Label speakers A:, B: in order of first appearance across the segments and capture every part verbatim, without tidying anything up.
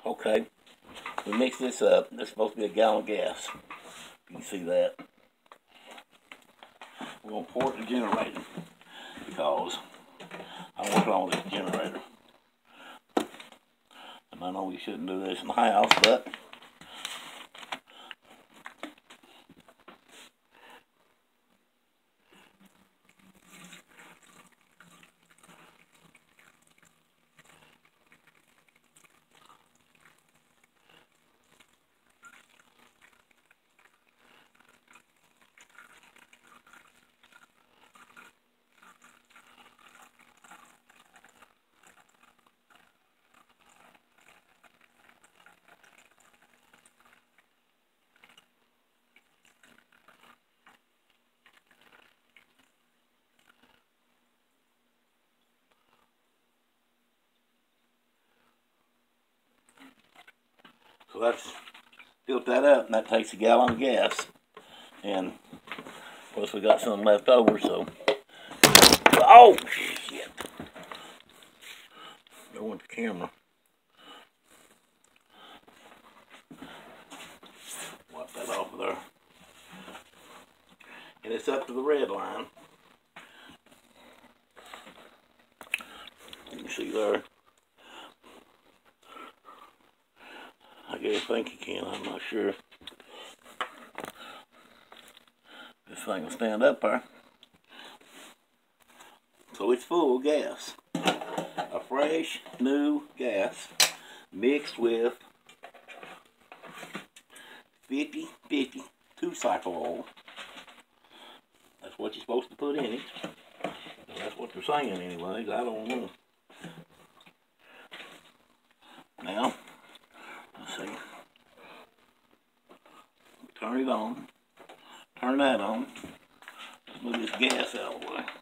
A: Okay, we mix this up. This is supposed to be a gallon of gas. You can see that. We're going to pour it in the generator because I'm working on this generator. And I know we shouldn't do this in the house, but so that's filled that up, and that takes a gallon of gas. And plus we got some left over, so oh shit! Go with the camera. Wipe that off of there. And it's up to the red line. You can see there. I guess I think you can, I'm not sure. This thing will stand up there. So it's full of gas. A fresh, new gas mixed with fifty fifty two-cycle oil. That's what you're supposed to put in it. That's what they're saying anyways, I don't know. Now, let's see. Turn it on. Turn that on. Let's move this gas out of the way.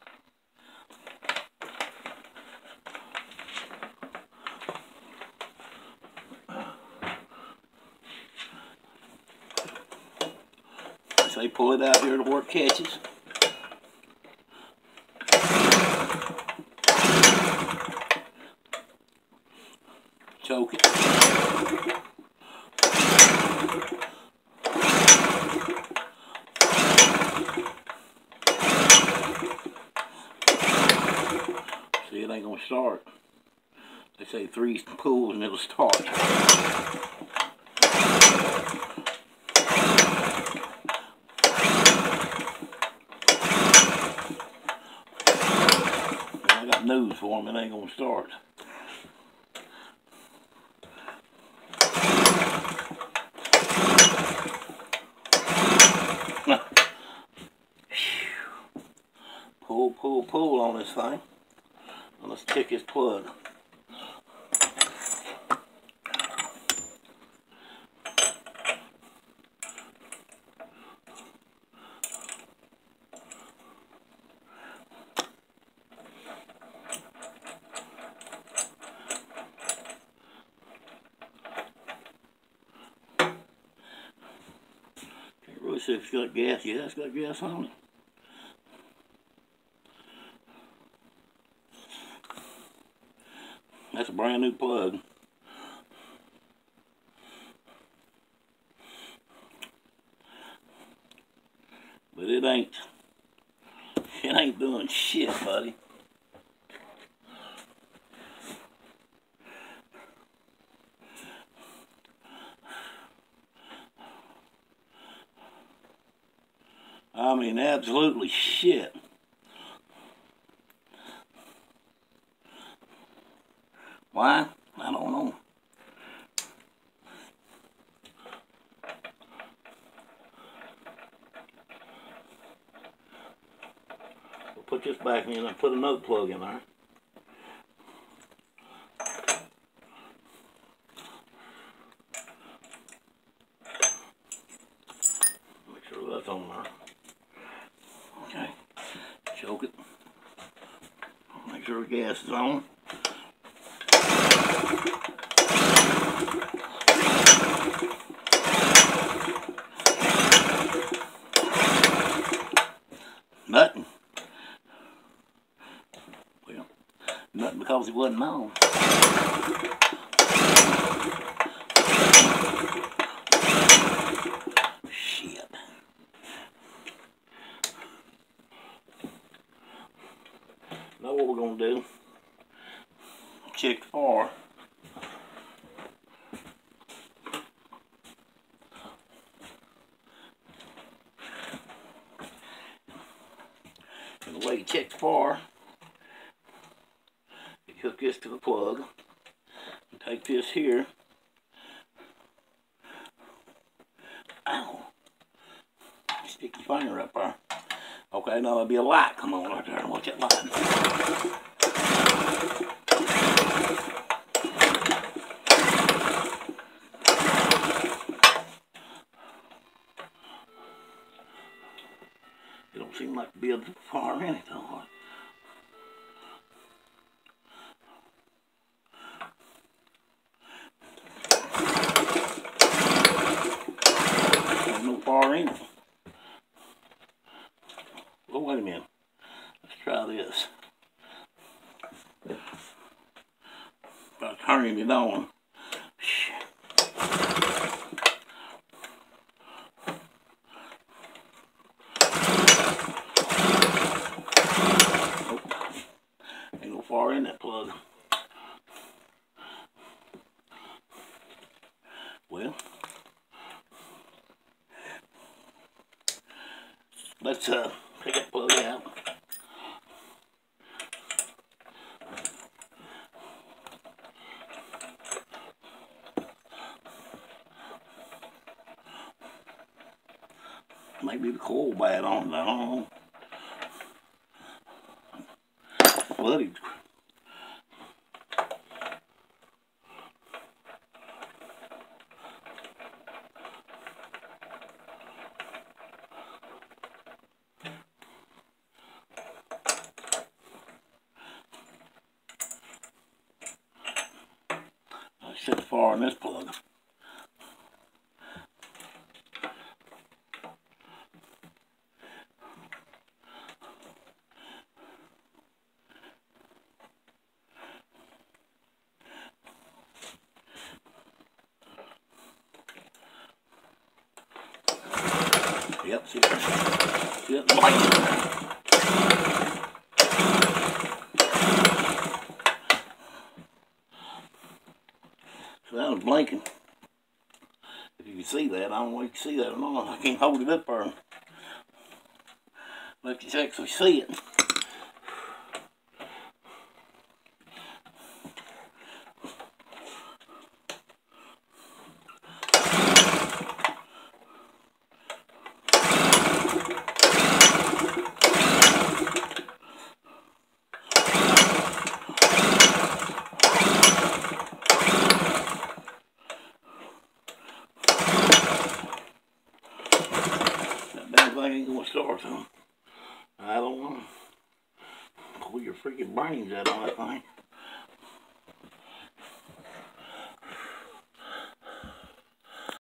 A: I say pull it out here to where it catches. Choke it. See, it ain't gonna start. They say three pulls and it'll start. I got news for them, it ain't gonna start. Pull, pull, pull on this thing. And let's check his plug. Can't really see if it's got gas. Yeah, it's got gas on it. That's a brand new plug. But it ain't, it ain't doing shit, buddy. I mean, absolutely shit. Why? I don't know. We'll put this back in and put another plug in there. Make sure that's on there. Okay. Choke it. Make sure the gas is on. Nothing. Well, nothing because it wasn't on. Now what we're gonna do, check for and the way you check for, you hook this to the plug and take this here. Ow. Stick your finger up there. Okay, now there'll be a light come on right there. Watch that light. It don't seem like to be able to fire anything. There's no fire in it. Well, wait a minute. Let's try this. If I turn it on. Ain't no fire in that plug. Well, let's uh take that plug out. Maybe the coil bad on it, I don't know. Bloody. I set the fire in this plug. Yep, see it. See it blinking. So that was blinking. If you can see that, I don't know if you can see that or not. I can't hold it up there. Let you actually see it. That thing ain't gonna start to. I don't know. Pull your freaking brains out on that thing.